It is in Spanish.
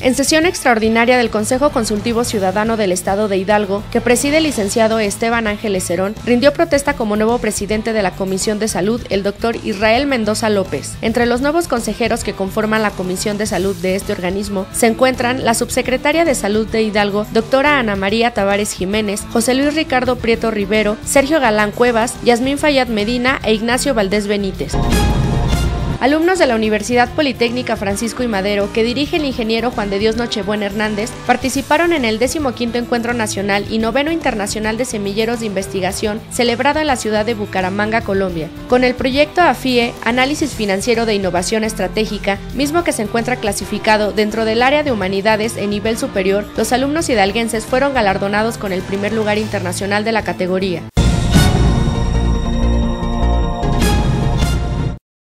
En sesión extraordinaria del Consejo Consultivo Ciudadano del Estado de Hidalgo, que preside el licenciado Esteban Ángeles Cerón, rindió protesta como nuevo presidente de la Comisión de Salud el doctor Israel Mendoza López. Entre los nuevos consejeros que conforman la Comisión de Salud de este organismo se encuentran la subsecretaria de Salud de Hidalgo, doctora Ana María Tavares Jiménez, José Luis Ricardo Prieto Rivero, Sergio Galán Cuevas, Yasmín Fayad Medina e Ignacio Valdés Benítez. Alumnos de la Universidad Politécnica Francisco I. Madero, que dirige el ingeniero Juan de Dios Nochebuena Hernández, participaron en el 15º Encuentro Nacional y 9º Internacional de Semilleros de Investigación, celebrado en la ciudad de Bucaramanga, Colombia, con el proyecto AFIE, Análisis Financiero de Innovación Estratégica, mismo que se encuentra clasificado dentro del área de humanidades en nivel superior. Los alumnos hidalguenses fueron galardonados con el primer lugar internacional de la categoría.